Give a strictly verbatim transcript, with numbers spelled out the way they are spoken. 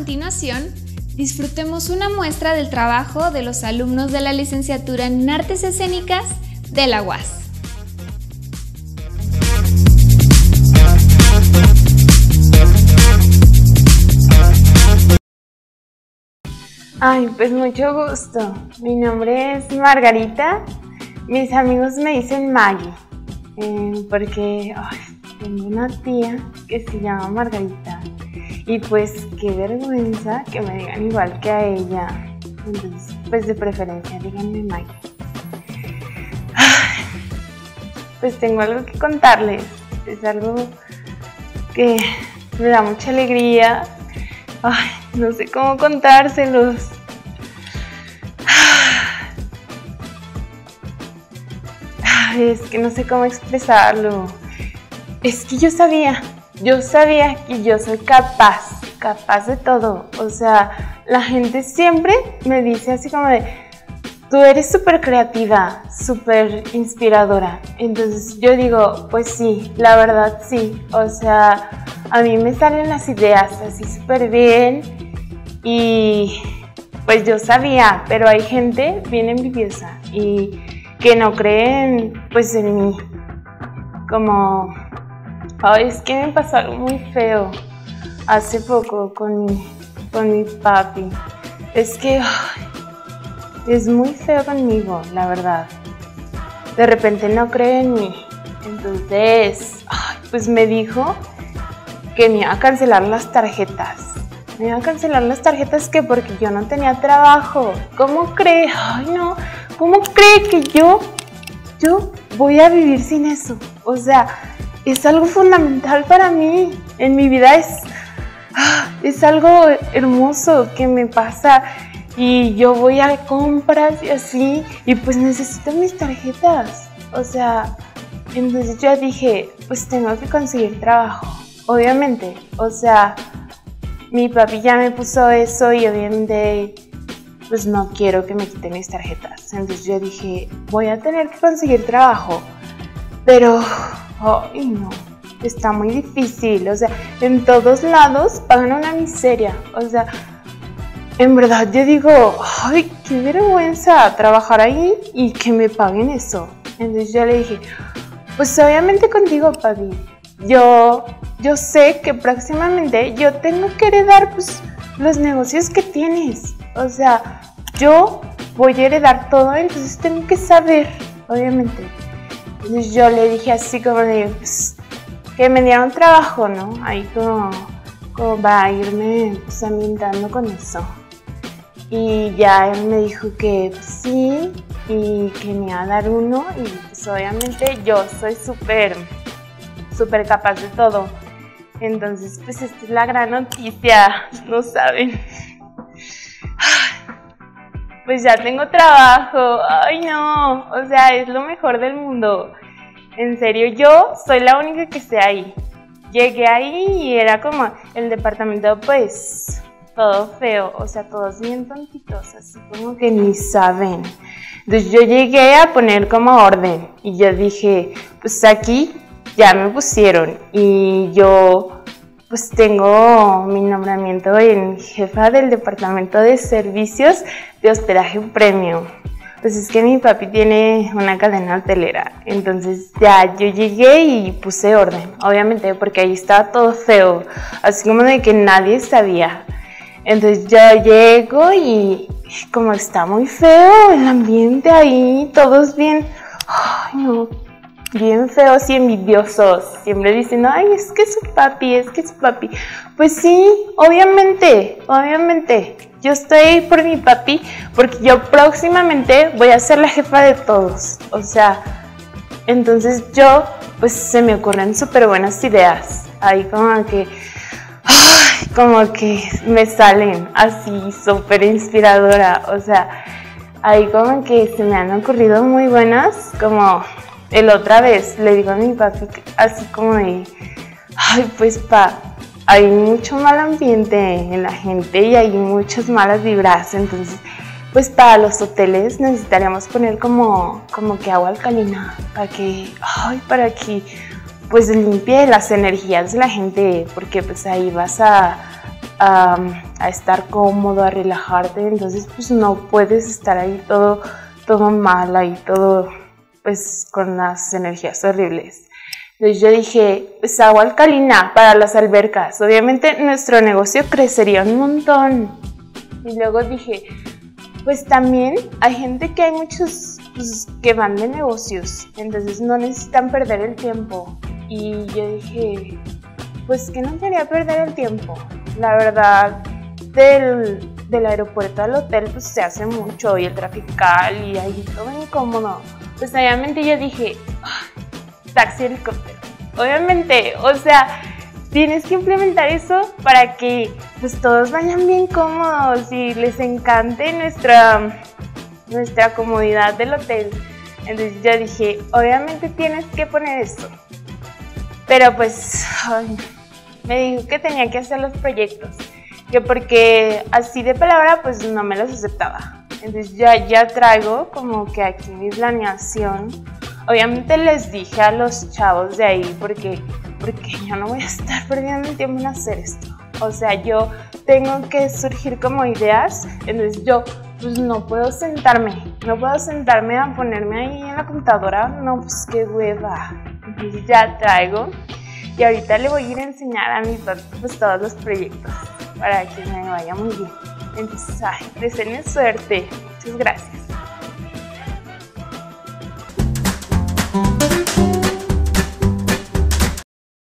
continuación, disfrutemos una muestra del trabajo de los alumnos de la licenciatura en Artes Escénicas de la U A S. Ay, pues mucho gusto. Mi nombre es Margarita. Mis amigos me dicen Maggie, eh, porque ay, tengo una tía que se llama Margarita. Y pues qué vergüenza que me digan igual que a ella. Entonces, pues de preferencia díganme Maggie. Ay, pues tengo algo que contarles. Es algo que me da mucha alegría. Ay, no sé cómo contárselos. Ay, es que no sé cómo expresarlo. Es que yo sabía, yo sabía que yo soy capaz, capaz de todo. O sea, la gente siempre me dice así como de, tú eres súper creativa, súper inspiradora. Entonces yo digo, pues sí, la verdad sí. O sea, a mí me salen las ideas así súper bien y pues yo sabía, pero hay gente bien envidiosa y que no creen pues en mí. Como, ay, es que me pasó algo muy feo hace poco con mi, con mi papi. Es que ay, es muy feo conmigo, la verdad. De repente no cree en mí. Entonces, ay, pues me dijo que me iba a cancelar las tarjetas. Me iba a cancelar las tarjetas que porque yo no tenía trabajo. ¿Cómo cree? Ay, no. ¿Cómo cree que yo, yo voy a vivir sin eso? O sea, es algo fundamental para mí. En mi vida es, es algo hermoso que me pasa. Y yo voy a compras y así. Y pues necesito mis tarjetas. O sea, entonces yo dije, pues tengo que conseguir trabajo. Obviamente, o sea, mi papi ya me puso eso y obviamente pues no quiero que me quiten mis tarjetas. Entonces yo dije, voy a tener que conseguir trabajo, pero, ay no, está muy difícil. O sea, en todos lados pagan una miseria. O sea, en verdad yo digo, ay, qué vergüenza trabajar ahí y que me paguen eso. Entonces yo le dije, pues obviamente contigo, papi. Yo, yo sé que próximamente yo tengo que heredar pues, los negocios que tienes. O sea, yo voy a heredar todo, entonces tengo que saber, obviamente. Entonces yo le dije así como de, pues, que me dieron trabajo, ¿no? Ahí como, como va a irme pues, ambientando con eso. Y ya él me dijo que pues, sí, y que me iba a dar uno. Y pues obviamente yo soy súper... súper capaz de todo. Entonces, pues esta es la gran noticia, no saben. Pues ya tengo trabajo, ay no, o sea, es lo mejor del mundo. En serio, yo soy la única que esté ahí. Llegué ahí y era como el departamento, pues, todo feo, o sea, todos bien tontitos, así como que ni saben. Entonces yo llegué a poner como orden y yo dije, pues aquí ya me pusieron y yo pues tengo mi nombramiento en jefa del departamento de servicios de hospedaje premium. Pues es que mi papi tiene una cadena hotelera, entonces ya yo llegué y puse orden, obviamente porque ahí estaba todo feo, así como de que nadie sabía. Entonces yo llego y como está muy feo el ambiente ahí, todos bien, ay no, bien feos y envidiosos, siempre dicen, ay, es que su papi, es que su papi. Pues sí, obviamente, obviamente, yo estoy por mi papi porque yo próximamente voy a ser la jefa de todos. O sea, entonces yo, pues se me ocurren súper buenas ideas, ahí como que, ay, como que me salen así súper inspiradora, o sea, ahí como que se me han ocurrido muy buenas, como... El otra vez le digo a mi papi así como de, ay pues pa, hay mucho mal ambiente en la gente y hay muchas malas vibras, entonces pues para los hoteles necesitaríamos poner como, como que agua alcalina para que, ay, para que pues limpie las energías de la gente, porque pues ahí vas a, a, a estar cómodo, a relajarte, entonces pues no puedes estar ahí todo, todo mal, ahí todo pues con las energías horribles. Entonces yo dije, pues agua alcalina para las albercas, obviamente nuestro negocio crecería un montón. Y luego dije, pues también hay gente que hay muchos pues, que van de negocios, entonces no necesitan perder el tiempo. Y yo dije, pues que no quería perder el tiempo. La verdad, del, del aeropuerto al hotel pues se hace mucho y el trafical y ahí todo incómodo. Pues obviamente yo dije, oh, taxi helicóptero. Obviamente, o sea, tienes que implementar eso para que pues todos vayan bien cómodos y les encante nuestra, nuestra comodidad del hotel. Entonces yo dije, obviamente tienes que poner eso. Pero pues ay, me dijo que tenía que hacer los proyectos, que porque así de palabra pues no me los aceptaba. Entonces ya, ya traigo como que aquí mi planeación. Obviamente les dije a los chavos de ahí porque, porque yo no voy a estar perdiendo el tiempo en hacer esto. O sea, yo tengo que surgir como ideas, entonces yo pues no puedo sentarme, no puedo sentarme a ponerme ahí en la computadora, no, pues qué hueva. Entonces ya traigo y ahorita le voy a ir a enseñar a mis datos pues todos los proyectos para que me vaya muy bien. Entonces, ay, deseenme suerte. Muchas gracias.